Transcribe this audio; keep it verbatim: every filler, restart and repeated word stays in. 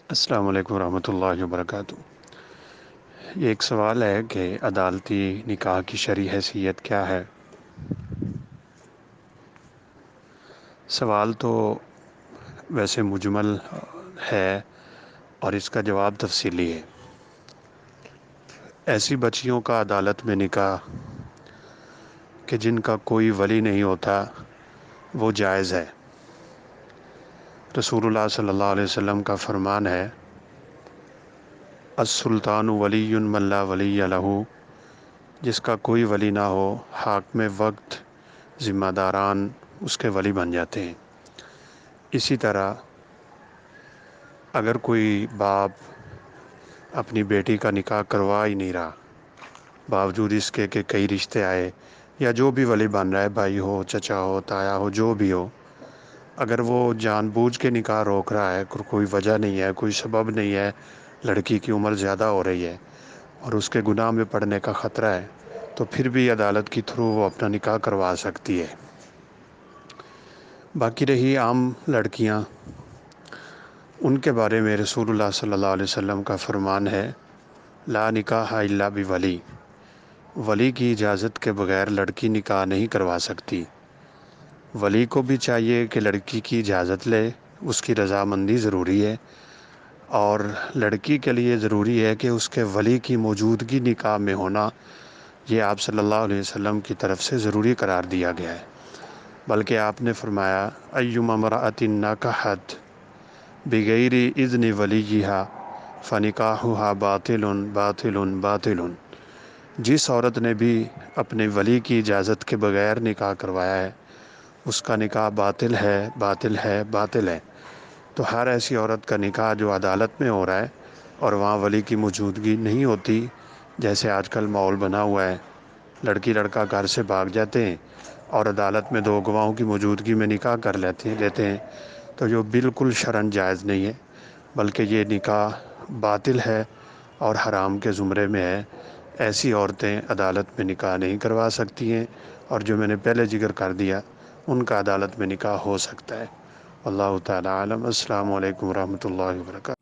السلام علیکم ورحمۃ اللہ وبرکاتہ۔ یہ ایک سوال ہے کہ عدالتی نکاح کی شرعی حیثیت کیا ہے؟ سوال تو ویسے مجمل ہے اور اس کا جواب تفصیلی ہے۔ ایسی بچیوں کا عدالت میں نکاح کہ جن کا کوئی ولی نہیں ہوتا وہ جائز ہے۔ رسول اللہ صلی اللہ علیہ وسلم کا فرمان ہے، السلطان ولی من لا ولی لہ، جس کا کوئی ولی نہ ہو حاکم وقت ذمہ داران اس کے ولی بن جاتے ہیں۔ اسی طرح اگر کوئی باپ اپنی بیٹی کا نکاح کروا ہی نہیں رہا، باوجود اس کے کہ کئی رشتے آئے یا جو بھی ولی بن رہا ہے، بھائی ہو، چچا ہو، تایا ہو، جو بھی ہو، اگر وہ جان بوجھ کے نکاح روک رہا ہے، کوئی وجہ نہیں ہے، کوئی سبب نہیں ہے، لڑکی کی عمر زیادہ ہو رہی ہے اور اس کے گناہ میں پڑنے کا خطرہ ہے، تو پھر بھی عدالت کے تھرو وہ اپنا نکاح کروا سکتی ہے۔ باقی رہی عام لڑکیاں، ان کے بارے میں رسول اللہ صلی اللہ علیہ وسلم کا فرمان ہے، لا نکاح الا بولی، ولی کی اجازت کے بغیر لڑکی نکاح نہیں کروا سکتی۔ ولی کو بھی چاہیے کہ لڑکی کی اجازت لے، اس کی رضامندی ضروری ہے، اور لڑکی کے لیے ضروری ہے کہ اس کے ولی کی موجودگی نکاح میں ہونا یہ آپ صلی اللہ علیہ وسلم کی طرف سے ضروری قرار دیا گیا ہے۔ بلکہ آپ نے فرمایا، ایما امرأۃ نکحت بغیر اذن ولیہا فنکاحہا باطل باطل باطل، جس عورت نے بھی اپنے ولی کی اجازت کے بغیر نکاح کروایا ہے اس کا نکاح باطل ہے باطل ہے باطل ہے۔ تو ہر ایسی عورت کا نکاح جو عدالت میں ہو رہا ہے اور وہاں ولی کی موجودگی نہیں ہوتی، جیسے آج کل ماحول بنا ہوا ہے، لڑکی لڑکا گھر سے بھاگ جاتے ہیں اور عدالت میں دو گواہوں کی موجودگی میں نکاح کر لیتے لیتے ہیں، تو جو بالکل شرعاً جائز نہیں ہے، بلکہ یہ نکاح باطل ہے اور حرام کے زمرے میں ہے۔ ایسی عورتیں عدالت میں نکاح نہیں کروا سکتی ہیں، اور جو میں نے پہلے ذکر کر دیا ان کا عدالت میں نکاح ہو سکتا ہے۔ اللہ تعالی عالم۔ السلام علیکم ورحمۃ اللہ وبرکاتہ۔